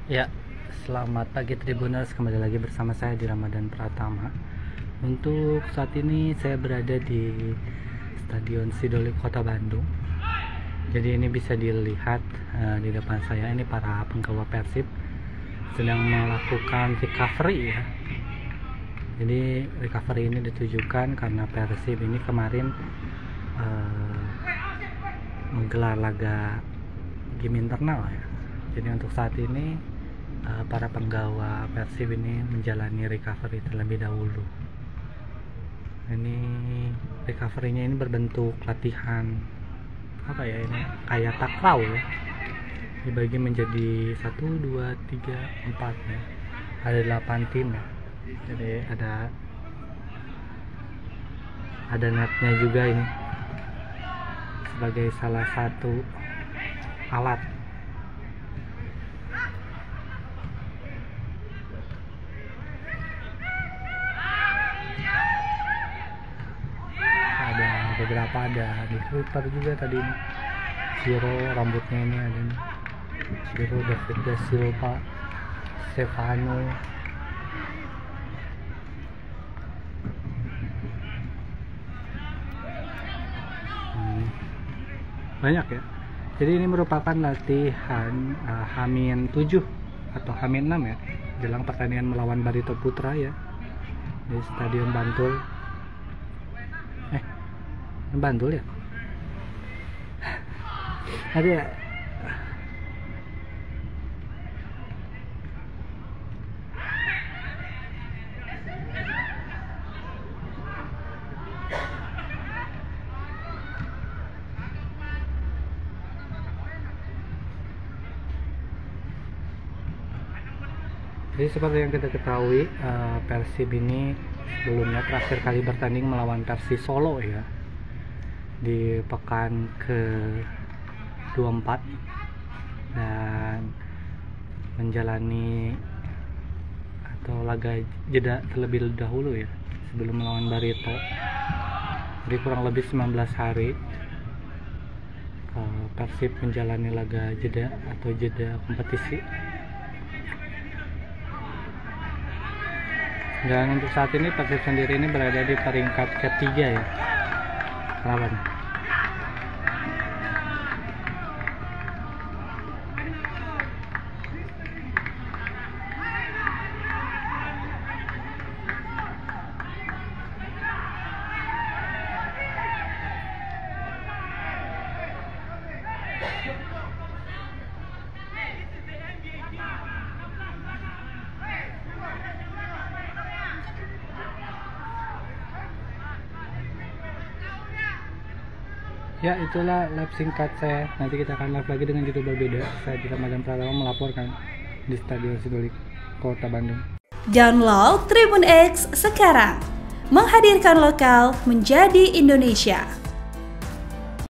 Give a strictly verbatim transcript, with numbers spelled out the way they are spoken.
Ya, selamat pagi Tribuners, kembali lagi bersama saya di Ramadan Pratama. Untuk saat ini saya berada di Stadion Sidolik Kota Bandung. Jadi ini bisa dilihat uh, di depan saya ini para penggawa Persib sedang melakukan recovery ya. Jadi recovery ini ditujukan karena Persib ini kemarin uh, menggelar laga game internal ya. Jadi untuk saat ini uh, para penggawa Persib ini menjalani recovery terlebih dahulu. Ini recovery-nya ini berbentuk latihan apa ya ini kayak takraw ya. Dibagi menjadi satu, dua, tiga, empat ya. Ada delapan tim ya. Jadi ada ada netnya juga ini sebagai salah satu alat. Beberapa ada di Twitter juga tadi ini. Ciro rambutnya ini ada nih. Ciro David da Silva, Stefano. Hmm. Banyak ya. Jadi ini merupakan latihan uh, Hamin tujuh atau Hamin enam ya, jelang pertandingan melawan Barito Putra ya di Stadion Bantul. Bantul ya? Ada ya? Jadi seperti yang kita ketahui, uh, Persib ini sebelumnya terakhir kali bertanding melawan Persis Solo ya, di pekan ke dua puluh empat dan menjalani atau laga jeda terlebih dahulu ya sebelum melawan Barito. Jadi kurang lebih sembilan belas hari Persib menjalani laga jeda atau jeda kompetisi. Dan untuk saat ini Persib sendiri ini berada di peringkat ketiga ya. Lawan. Ya, itulah live singkat saya. Nanti kita akan live lagi dengan judul berbeda. Saya di Ramadan Pratama melaporkan di Stadion Sidolik Kota Bandung. Download Tribun X sekarang, menghadirkan lokal menjadi Indonesia.